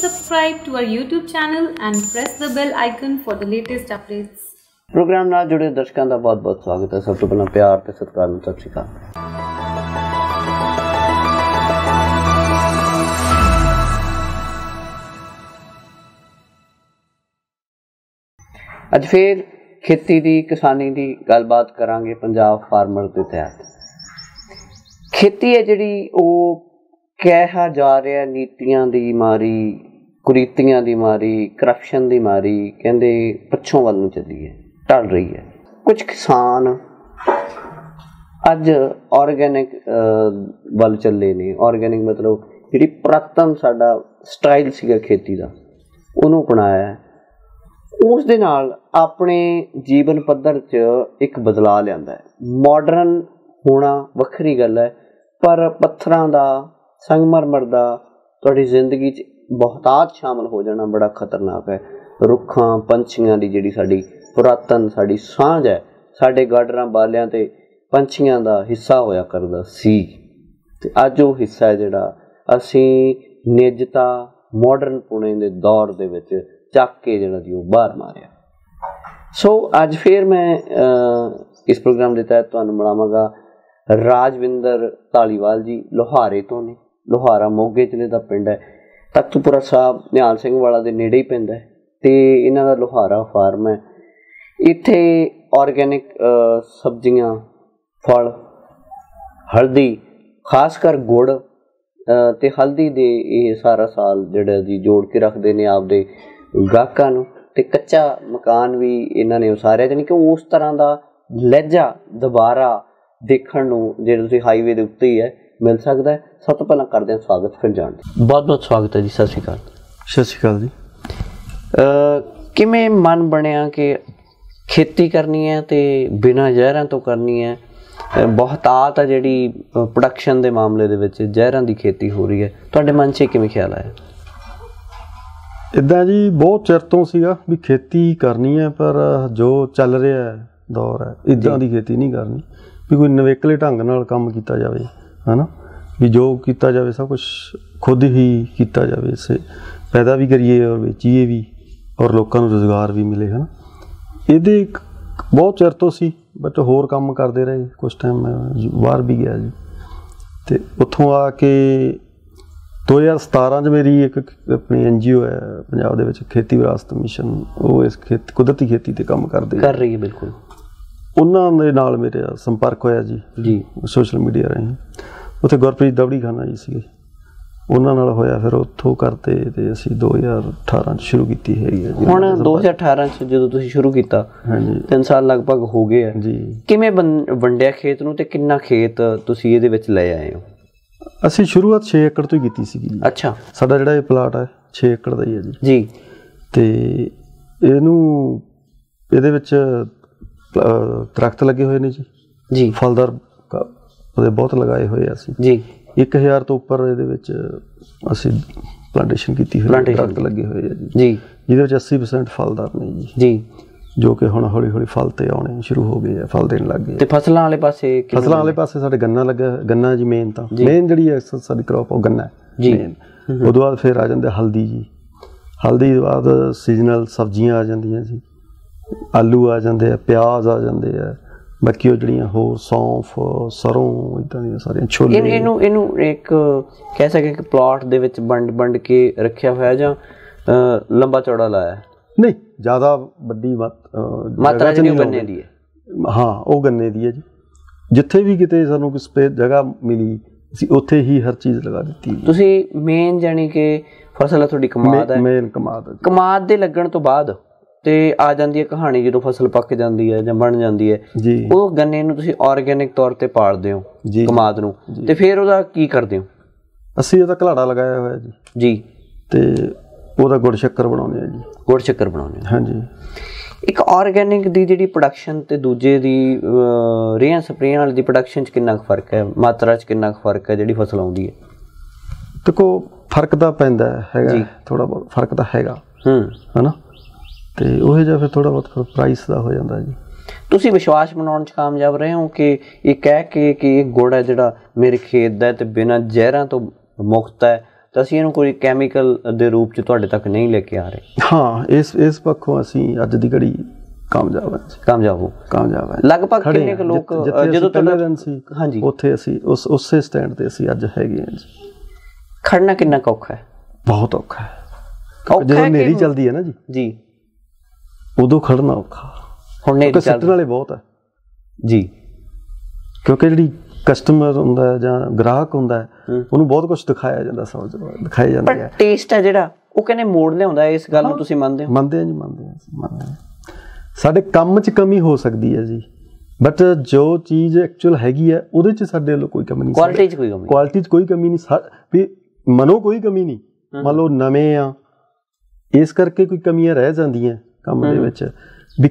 subscribe to our YouTube channel and press the bell icon for the latest updates. Programme नाल जुड़े दर्शकों का बहुत बहुत स्वागत है। सब तो पहला प्यार ते सत्कार नाल सत श्री अकाल। अज फिर खेती दी किसानी दी गलबात करांगे पंजाब फार्मर के तहत। खेती है जिहड़ी ओह कहा जा रहा नीतियां दी मारी, कुरीतियां दी मारी, करप्शन दी मारी कहंदे पछों वल नूं चली है, टल रही है। कुछ किसान अज ऑर्गेनिक वल चले ने। ऑर्गेनिक मतलब जिहड़ी पुरातन साडा स्टाइल सीगा खेती दा उहनूं अपनाया है। उस दे नाल अपने जीवन पद्धर च एक बदलाव लिआंदा है। मॉडर्न होना वखरी गल है, पर पत्थरां दा, संगमरमर दा तुहाडी जिंदगी च बहुतात शामिल हो जाना बड़ा खतरनाक है। रुखां पंछियां दी जिहड़ी साडी पुरातन साडी सांझ है, साडे गाडरां बालियां ते पंछियां दा हिस्सा होया करदा सी, ते अज वो हिस्सा है जिहड़ा असीं निजता मॉडर्न पुणे दे दौर दे विच ਚੱਕ के ਜਿਹੜਾ जी बाहर मारिया। सो अज फिर मैं इस प्रोग्राम के तहत तुहानूं मिलावांगा राजविंदर धालीवाल जी, लोहारे तो ने। लोहारा मोगे जिले का पिंड है। तख्तपुरा साहब निहाल सिंह वाला दे नेड़े ही पैंदा है ते इन्हां दा लोहारा फार्म है। इत्थे ऑर्गेनिक सब्जियां, फल, हल्दी, खासकर गुड़ ते हल्दी दे ये सारा साल जिहड़ा जी जोड़ के रखते हैं आपदे गाहकां नूं। ते कच्चा मकान भी इन्हां ने उसारिया, जानी कि उस तरह का लहजा दोबारा देखण नूं जे तुसीं हाईवे दे उत्ते ही है मिल सकता है। सब तो पहला करते हैं स्वागत, फिर जानते। बहुत बहुत स्वागत है जी। सत श्री अकाल। सत श्री अकाल जी। किवें मन बनिया कि खेती करनी है ते बिना जहरां तो करनी है? बहुतात है जिहड़ी प्रोडक्शन के मामले दे विच जहरां दी खेती हो रही है, तुहाडे मन 'ਚ किवें ख्याल आया? इदा जी बहुत चिर तो सीगा भी खेती करनी है, पर जो चल रहा है दौर है इदां दी खेती नहीं करनी भी कोई नवेकले ढंग नाल काम किया जाए, है ना, भी जो किया जाए सब कुछ खुद ही किया जाए, इसे पैदा भी करिए और बेचीए भी और लोगों को रोज़गार भी मिले, है ना। ये बहुत चिर तो सी, बट होर काम करते रहे। कुछ टाइम मैं बाहर भी गया जी, तो उत्थों आके 2017 मेरी एक अपनी NGO है पंजाब दे विच खेती विरासत मिशन, वो इस कुदरती खेती ते काम कर रही है। बिल्कुल उन्हां दे नाल मेरा संपर्क होया जी सोशल मीडिया राहीं। उत्थे गुरप्रीत दवड़ी खाना जी सीगे, उन्हां नाल होया, फिर उत्थों करते ते असीं 2018 शुरू कीती हैगी है जी। हुण 2018 च जदों तुसीं शुरू कीता, हां जी 3 साल लगभग हो गए है जी। किवें वंडिया खेत नूं ते किन्ना खेत तुसीं इहदे विच ले आए हो? असीं शुरुआत 6 एकड़ तो ही की सी जी। अच्छा, साडा जिहड़ा प्लाट है 6 एकड़ का ही है जी। ते इहनूं इहदे विच दरख्त लगे हुए ने जी, फलदार बहुत लगाए हुए असीं जी। 1000 तो उपर इहदे विच असीं प्लांटेशन कीती हुई, दरख्त लगे हुए है जी, जिहदे विच 80% फलदार ने जी, जो कि हुण हौली हौली फल ते आने शुरू हो गए है, फल देण लग गए। ते फसलां वाले पासे साडे गन्ना लगा, गन्ना जी मेन तां मेन जिहड़ी है साडी क्रॉप वो गन्ना है मेन। उदों बाद फिर आ जांदे हल्दी जी, हल्दी दे बाद सीजनल सब्जियां आ जांदियां जी, आलू आ जांदे है, प्याज आ जांदे है, बाकी वो जिहड़ियां होर सौंफ, सरों, इदां दी सारियां छोले। इहनूं एक कह सके कि प्लॉट दे विच वंड के रखिया होया जां लंबा चौड़ा लाया? नहीं, ज़्यादा वड्डी मात्रा गन्ने दी है। हाँ, वो गन्ने दी है जी। जिथे भी किते सानूं कोई स्पेस जगह मिली असीं उत्थे ही हर चीज़ लगा दी। तुसीं मेन जानी कि फसल थोड़ी कमाद है, मेन कमाद दे लगण तो बाद ते आ जांदी है कहानी जदों फसल पक जांदी है जां बन जांदी है जी, वो गन्ने नूं तुसीं ऑर्गेनिक तौर ते पालदे हो कमाद नूं, ते फिर ओहदा की करदे हो? असीं ओहदा घलाड़ा लगाया होया जी ते ਉਹਦਾ ਗੁੜ ਸ਼ੱਕਰ ਬਣਾਉਂਦੇ ਆ ਜੀ। ਗੁੜ ਸ਼ੱਕਰ ਬਣਾਉਂਦੇ ਆ, ਹਾਂਜੀ। ਇੱਕ ਆਰਗੈਨਿਕ ਦੀ ਜਿਹੜੀ ਪ੍ਰੋਡਕਸ਼ਨ ਤੇ ਦੂਜੇ ਦੀ ਰੇਹਾਂ ਸਪਰੇਆਂ ਵਾਲੀ ਦੀ ਪ੍ਰੋਡਕਸ਼ਨ 'ਚ ਕਿੰਨਾ ਕੁ ਫਰਕ ਹੈ? ਮਾਤਰਾ 'ਚ ਕਿੰਨਾ ਕੁ ਫਰਕ ਹੈ ਜਿਹੜੀ ਫਸਲ ਆਉਂਦੀ ਹੈ? ਦੇਖੋ ਫਰਕ ਤਾਂ ਪੈਂਦਾ ਹੈਗਾ, ਥੋੜਾ ਬਹੁਤ ਫਰਕ ਤਾਂ ਹੈਗਾ, ਹੈ ਨਾ, ਤੇ ਉਹ ਜਿਹਾ ਫਿਰ ਥੋੜਾ ਬਹੁਤ ਪ੍ਰਾਈਸ ਦਾ ਹੋ ਜਾਂਦਾ ਜੀ। ਤੁਸੀਂ ਵਿਸ਼ਵਾਸ ਬਣਾਉਣ 'ਚ ਕਾਮਯਾਬ ਰਹੇ ਹੋ ਕਿ ਇਹ ਕਹਿ ਕੇ ਕਿ ਇਹ ਗੁੜ ਹੈ ਜਿਹੜਾ ਮੇਰੇ ਖੇਤ ਦਾ ਤੇ ਬਿਨਾਂ ਜ਼ਹਿਰਾਂ ਤੋਂ ਮੁਕਤ ਹੈ ਤਾਂ ਅਸੀਂ ਇਹਨੂੰ ਕੋਈ ਕੈਮੀਕਲ ਦੇ ਰੂਪ 'ਚ ਤੁਹਾਡੇ ਤੱਕ ਨਹੀਂ ਲੈ ਕੇ ਆ ਰਹੇ। ਹਾਂ, ਇਸ ਪੱਖੋਂ ਅਸੀਂ ਅੱਜ ਦੀ ਘੜੀ ਕਾਮਯਾਬ ਹੈ। ਲਗਭਗ ਕਿੰਨੇ ਕੁ ਲੋਕ ਜਦੋਂ ਪਹਿਲੇ ਦਿਨ ਸੀ ਹਾਂਜੀ ਉੱਥੇ ਅਸੀਂ ਉਸੇ ਸਟੈਂਡ ਤੇ ਅਸੀਂ ਅੱਜ ਹੈਗੇ ਹਾਂ ਜੀ। ਖੜਨਾ ਕਿੰਨਾ ਕੁ ਔਖਾ ਹੈ? ਬਹੁਤ ਔਖਾ ਹੈ। ਜਦੋਂ ਹਨੇਰੀ ਚੱਲਦੀ ਹੈ ਨਾ ਜੀ ਉਦੋਂ ਖੜਨਾ ਔਖਾ। ਹੁਣ ਹਨੇਰੀ ਸਿੱਟਣ ਵਾਲੇ ਬਹੁਤ ਹੈ ਜੀ, ਕਿਉਂਕਿ ਜਿਹੜੀ ਕਸਟਮਰ ਹੁੰਦਾ ਹੈ ਜਾਂ ਗ੍ਰਾਹਕ ਹੁੰਦਾ ਹੈ ਉਹਨੂੰ ਬਹੁਤ ਕੁਝ ਦਿਖਾਇਆ ਜਾਂਦਾ, ਦਿਖਾਇਆ ਜਾਂਦਾ ਹੈ। ਪਰ ਟੇਸਟ ਹੈ ਜਿਹੜਾ ਉਹ ਕਹਿੰਦੇ ਮੋੜ ਲਿਆਉਂਦਾ, ਇਸ ਗੱਲ ਨੂੰ ਤੁਸੀਂ ਮੰਨਦੇ ਹੋ? ਮੰਨਦੇ ਹਾਂ ਜੀ, ਮੰਨਦੇ ਹਾਂ। ਸਾਡੇ ਕੰਮ 'ਚ ਕਮੀ ਹੋ ਸਕਦੀ ਹੈ ਜੀ, ਬਟ ਜੋ ਚੀਜ਼ ਐਕਚੁਅਲ ਹੈਗੀ ਹੈ ਉਹਦੇ 'ਚ ਸਾਡੇ ਵੱਲੋਂ ਕੋਈ ਕਮੀ ਨਹੀਂ। ਕੁਆਲਿਟੀ 'ਚ ਕੋਈ ਕਮੀ ਨਹੀਂ, ਵੀ ਮਨੋਂ ਕੋਈ ਕਮੀ ਨਹੀਂ। ਮੰਨ ਲਓ ਨਵੇਂ ਆ, ਇਸ ਕਰਕੇ ਕੋਈ ਕਮੀਆਂ ਰਹਿ ਜਾਂਦੀਆਂ ਕੰਮ ਦੇ ਵਿੱਚ, ਵੀ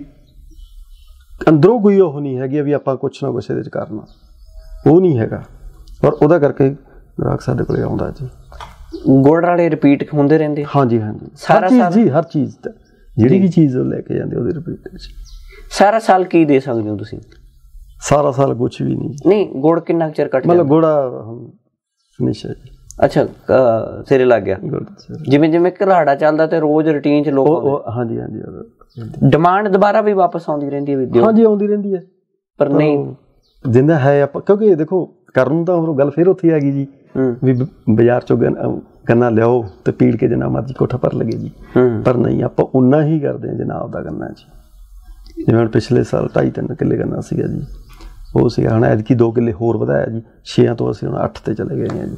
ਅੰਦਰੋਂ ਕੋਈ ਉਹ ਨਹੀਂ ਹੈਗੀ ਵੀ ਆਪਾਂ ਕੁਛ ਨਾ ਕੁਛ ਇਹਦੇ 'ਚ ਕਰਨਾ, ਉਹ ਨਹੀਂ ਹੈਗਾ। ਪਰ ਉਹਦਾ ਕਰਕੇ ਗ੍ਰਾਹਕ ਸਾਡੇ ਕੋਲ ਆਉਂਦਾ ਜੀ। ਗੁੜ ਵਾਲੇ ਰਿਪੀਟ ਹੁੰਦੇ ਰਹਿੰਦੇ? ਹਾਂਜੀ, ਹਰ ਚੀਜ਼ ਦਾ ਜਿਹੜੀ ਵੀ ਚੀਜ਼ ਉਹ ਲੈ ਕੇ ਜਾਂਦੇ ਉਹਦੇ ਰਿਪੀਟ ਵਿੱਚ। ਸਾਰਾ ਸਾਲ ਕੀ ਦੇ ਸਕਦੇ ਹੋ ਤੁਸੀਂ? ਸਾਰਾ ਸਾਲ ਕੁਛ ਵੀ ਨਹੀਂ। ਗੁੜ ਕਿੰਨਾ ਚਿਰ ਕੱਟ ਮਤਲਬ ਗੁੜਾ ਫਿਨਿਸ਼ ਹੈ ਜੀ। ਅੱਛਾ, ਸਿਰੇ ਲੱਗ ਗਿਆ। ਜਿਵੇਂ ਜਿਵੇਂ ਘਰਾੜਾ ਚੱਲਦਾ ਤੇ ਰੋਜ਼ ਰੂਟੀਨ 'ਚ ਲੋਕ ਹਾਂਜੀ ਡਿਮਾਂਡ ਦੁਬਾਰਾ ਵੀ ਵਾਪਸ ਆਉਂਦੀ ਰਹਿੰਦੀ ਹੈ? ਹਾਂਜੀ, ਆਉਂਦੀ ਰਹਿੰਦੀ ਹੈ, ਪਰ ਨਹੀਂ ਜਿੰਦਾ ਹੈ ਆਪਾਂ, ਕਿਉਂਕਿ ਦੇਖੋ ਕਰਨ ਨੂੰ ਤਾਂ ਉਹ ਗੱਲ ਫਿਰ ਉੱਥੇ ਆ ਗਈ ਜੀ ਵੀ ਬਾਜ਼ਾਰ 'ਚੋਂ ਗੰਨਾ ਲਿਆਓ ਤੇ ਪੀੜ ਕੇ ਜਿੰਨਾ ਮਰਜ਼ੀ ਕੋਠਾ ਭਰ ਲਗੇ ਜੀ, ਪਰ ਨਹੀਂ, ਆਪਾਂ ਉਨਾ ਹੀ ਕਰਦੇ ਹਾਂ ਜਿੰਨਾ ਆਪਦਾ ਗੰਨਾ ਜੀ। ਜਿਵੇਂ ਹੁਣ ਪਿਛਲੇ ਸਾਲ 2.5-3 ਕਿੱਲੇ ਗੰਨਾ ਸੀਗਾ ਜੀ, ਉਹ ਸੀਗਾ। ਹੁਣ ਐਤਕੀ 2 ਕਿੱਲੇ ਹੋਰ ਵਧਾਇਆ ਜੀ, 6 ਤੋਂ ਅਸੀਂ ਹੁਣ 8 ਤੇ ਚਲੇ ਗਏ ਹਾਂ ਜੀ।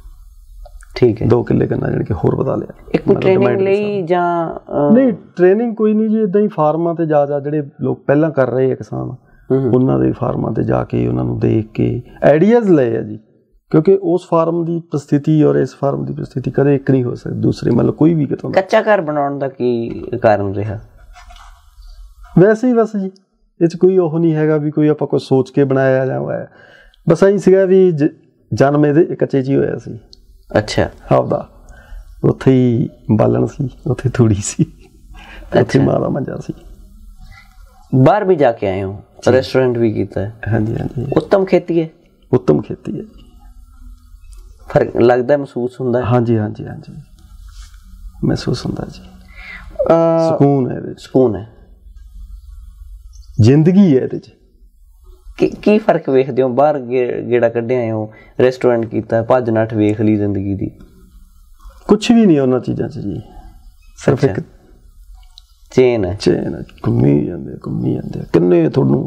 ਠੀਕ ਹੈ, 2 ਕਿੱਲੇ ਗੰਨਾ ਜਾਣੀ ਕਿ ਹੋਰ ਵਧਾ ਲਿਆ। ਇੱਕ ਟ੍ਰੇਨਿੰਗ ਲਈ ਜਾਂ ਨਹੀਂ? ਟ੍ਰੇਨਿੰਗ ਕੋਈ ਨਹੀਂ ਜੀ, ਇੱਦਾਂ ਹੀ ਫਾਰਮਾਂ ਤੇ ਜਾ ਜਿਹੜੇ ਲੋਕ ਪਹਿਲਾਂ ਕਰ ਰਹੇ ਆ ਕਿਸਾਨ, ਉਹਨਾਂ ਦੇ ਫਾਰਮਾਂ ਤੇ ਜਾ ਕੇ ਉਹਨਾਂ ਨੂੰ ਦੇਖ ਕੇ ਆਈਡੀਆਜ਼ ਲਏ ਆ ਜੀ, ਕਿਉਂਕਿ ਉਸ ਫਾਰਮ ਦੀ ਪ੍ਰਸਥਿਤੀ ਔਰ ਇਸ ਫਾਰਮ ਦੀ ਪ੍ਰਸਥਿਤੀ ਕਦੇ ਇੱਕ ਨਹੀਂ ਹੋ ਸਕਦੀ ਦੂਸਰੇ, ਮਤਲਬ ਕੋਈ ਵੀ ਕਿਤੋਂ। ਕੱਚਾ ਘਰ ਬਣਾਉਣ ਦਾ ਕੀ ਕਾਰਨ ਰਿਹਾ? ਵੈਸੇ ਹੀ ਬਸ ਜੀ, ਇਹ 'ਚ ਕੋਈ ਉਹ ਨਹੀਂ ਹੈਗਾ ਵੀ ਕੋਈ ਆਪਾਂ ਕੁਛ ਸੋਚ ਕੇ ਬਣਾਇਆ ਜਾਂ ਹੋਇਆ, ਬਸ ਇਹੀ ਸੀਗਾ ਵੀ ਜਨਮ ਇਹਦੇ ਕੱਚੇ 'ਚ ਹੀ ਹੋਇਆ ਸੀ। ਅੱਛਾ, ਆਪਦਾ ਉੱਥੇ ਹੀ ਬਾਲਣ ਸੀ, ਉੱਥੇ ਥੋੜੀ ਸੀ, ਉੱਥੇ ਮਾਂ ਦਾ ਮੰਜਾ ਸੀ। ਬਾਹਰ ਵੀ ਜਾ ਕੇ ਆਏ ਹੋ, ਰੈਸਟੋਰੈਂਟ ਵੀ ਕੀਤਾ ਹੈ? ਹਾਂਜੀ। ਉੱਤਮ ਖੇਤੀ ਹੈ? ਉੱਤਮ ਖੇਤੀ ਹੈ। ਫਰਕ ਲੱਗਦਾ, ਮਹਿਸੂਸ ਹੁੰਦਾ? ਹਾਂਜੀ, ਮਹਿਸੂਸ ਹੁੰਦਾ ਜੀ। ਸਕੂਨ ਹੈ ਇਹਦੇ 'ਚ, ਸਕੂਨ ਹੈ, ਜ਼ਿੰਦਗੀ ਹੈ ਇਹਦੇ 'ਚ। ਕੀ ਫਰਕ ਵੇਖਦੇ ਹੋ? ਬਾਹਰ ਗੇੜਾ ਕੱਢਿਆ ਆਏ ਹੋ, ਰੈਸਟੋਰੈਂਟ ਕੀਤਾ, ਭੱਜ ਨੱਠ ਵੇਖ ਲਈ ਜ਼ਿੰਦਗੀ ਦੀ? ਕੁਛ ਵੀ ਨਹੀਂ ਉਹਨਾਂ ਚੀਜ਼ਾਂ 'ਚ ਜੀ, ਸਿਰਫ ਇੱਕ ਚੇਨ ਹੈ, ਘੁੰਮੀ ਜਾਂਦੇ। ਕਿੰਨੇ ਤੁਹਾਨੂੰ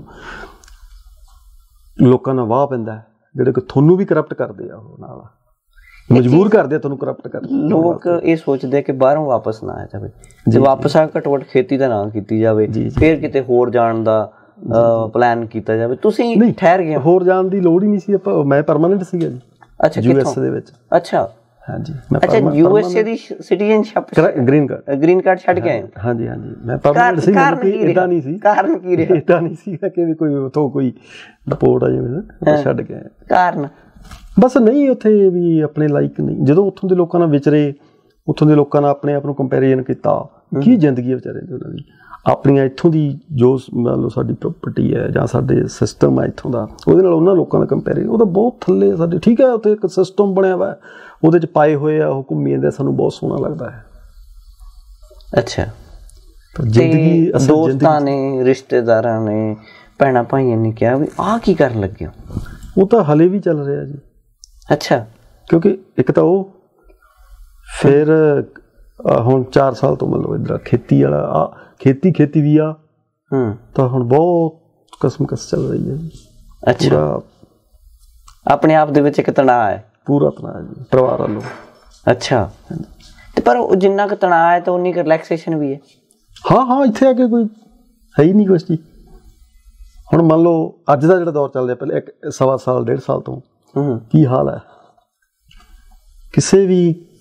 ਲੋਕਾਂ ਨਾਲ ਵਾਹ ਪੈਂਦਾ, ਜਿਹੜੇ ਕਿ ਤੁਹਾਨੂੰ ਵੀ ਕਰਪਟ ਕਰਦੇ ਆ, ਉਹ ਨਾਲ ਮਜਬੂਰ ਕਰਦੇ ਆ ਤੁਹਾਨੂੰ ਕਰਪਟ ਕਰਨ। ਲੋਕ ਇਹ ਸੋਚਦੇ ਕਿ ਬਾਹਰੋਂ ਵਾਪਸ ਨਾ ਆਇਆ ਜਾਵੇ, ਤੇ ਵਾਪਸ ਆ ਘੱਟੋ ਘੱਟ ਖੇਤੀ ਦਾ ਨਾਂ ਕੀਤੀ ਜਾਵੇ, ਫਿਰ ਕਿਤੇ ਹੋਰ ਜਾਣ ਦਾ ਪਲਾਨ ਕੀਤਾ ਜਾਵੇ। ਤੁਸੀਂ ਠਹਿਰ ਗਏ? ਹੋਰ ਜਾਣ ਦੀ ਲੋੜ ਹੀ ਨਹੀਂ ਸੀ, ਮੈਂ ਪਰਮਾਨੈਂਟ ਸੀਗਾ ਜੀ। ਅੱਛਾ, ਯੂਐਸ ਦੇ ਵਿੱਚ। ਅੱਛਾ ਹਾਂਜੀ, ਅੱਛਾ, ਯੂਐਸਏ ਦੀ ਸਿਟੀਜ਼ਨਸ਼ਿਪ, ਗ੍ਰੀਨ ਕਾਰਡ ਛੱਡ ਕੇ ਆਏ? ਹਾਂਜੀ, ਮੈਂ ਪਰਮਾਨੈਂਟ ਸੀ। ਇਦਾਂ ਨਹੀਂ ਸੀ, ਕਾਰਨ ਕੀ ਰਿਹਾ? ਇਦਾਂ ਨਹੀਂ ਸੀਗਾ ਕਿ ਵੀ ਕੋਈ ਉੱਥੋਂ ਕੋਈ ਰਿਪੋਰਟ ਆ ਜਾਵੇ, ਛੱਡ ਕੇ ਆਏ। ਕਾਰਨ ਬਸ ਨਹੀਂ, ਉੱਥੇ ਵੀ ਆਪਣੇ ਲਾਈਕ ਨਹੀਂ। ਜਦੋਂ ਉੱਥੋਂ ਦੇ ਲੋਕਾਂ ਨਾਲ ਵਿਚਰੇ, ਉੱਥੋਂ ਦੇ ਲੋਕਾਂ ਨਾਲ ਆਪਣੇ ਆਪ ਨੂੰ ਕੰਪੈਰੀਜ਼ਨ ਕੀਤਾ, ਕੀ ਜ਼ਿੰਦਗੀ ਵਿਚਾਰੇ ਦੀ ਉਹਨਾਂ ਦੀ, ਆਪਣੀਆਂ ਇੱਥੋਂ ਦੀ ਜੋ ਮੰਨ ਲਓ ਸਾਡੀ ਪ੍ਰੋਪਰਟੀ ਹੈ ਜਾਂ ਸਾਡੇ ਸਿਸਟਮ ਹੈ ਇੱਥੋਂ ਦਾ, ਉਹਦੇ ਨਾਲ ਉਹਨਾਂ ਲੋਕਾਂ ਦਾ ਕੰਪੈਰੀਜ਼ਨ, ਉਹ ਤਾਂ ਬਹੁਤ ਥੱਲੇ ਸਾਡੇ। ਠੀਕ ਹੈ, ਉੱਥੇ ਇੱਕ ਸਿਸਟਮ ਬਣਿਆ ਵਾ, ਉਹਦੇ 'ਚ ਪਾਏ ਹੋਏ ਆ, ਉਹ ਘੁੰਮੀ ਜਾਂਦੇ, ਸਾਨੂੰ ਬਹੁਤ ਸੋਹਣਾ ਲੱਗਦਾ ਹੈ। ਅੱਛਾ, ਜ਼ਿੰਦਗੀ ਦੋਸਤਾਂ ਨੇ, ਰਿਸ਼ਤੇਦਾਰਾਂ ਨੇ, ਭੈਣਾਂ ਭਾਈਆਂ ਨੇ ਕਿਹਾ ਵੀ ਆਹ ਕੀ ਕਰਨ ਲੱਗੇ ਹੋ? ਉਹ ਤਾਂ ਹਲੇ ਵੀ ਚੱਲ ਰਿਹਾ ਜੀ। ਅੱਛਾ, ਕਿਉਂਕਿ ਇੱਕ ਤਾਂ ਉਹ, ਫਿਰ ਹੁਣ 4 ਸਾਲ ਤੋਂ ਮੰਨ ਲਓ ਇੱਧਰ ਖੇਤੀ ਵਾਲਾ ਖੇਤੀ ਵੀ ਆ, ਤਾਂ ਹੁਣ ਬਹੁਤ ਕਸਮਕਸ ਚੱਲ ਰਹੀ ਹੈ ਜੀ। ਅੱਛਾ, ਆਪਣੇ ਆਪ ਦੇ ਵਿੱਚ ਇੱਕ ਤਣਾਅ ਹੈ, ਪੂਰਾ ਤਣਾਅ ਜੀ ਪਰਿਵਾਰ ਵੱਲੋਂ। ਅੱਛਾ, ਤੇ ਪਰ ਜਿੰਨਾ ਕੁ ਤਣਾਅ ਹੈ ਤਾਂ ਉਨੀ ਕੁ ਰਿਲੈਕਸੇਸ਼ਨ ਵੀ ਹੈ। ਹਾਂ, ਇੱਥੇ ਆ ਕੇ ਕੋਈ ਹੈ ਹੀ ਨਹੀਂ ਕੁਛ ਜੀ। ਹੁਣ ਮੰਨ ਲਓ ਅੱਜ ਦਾ ਜਿਹੜਾ ਦੌਰ ਚੱਲ ਰਿਹਾ, ਪਹਿਲੇ 1.25 ਸਾਲ 1.5 ਸਾਲ ਤੋਂ ਕੀ ਹਾਲ ਹੈ, ਕਿਸੇ ਵੀ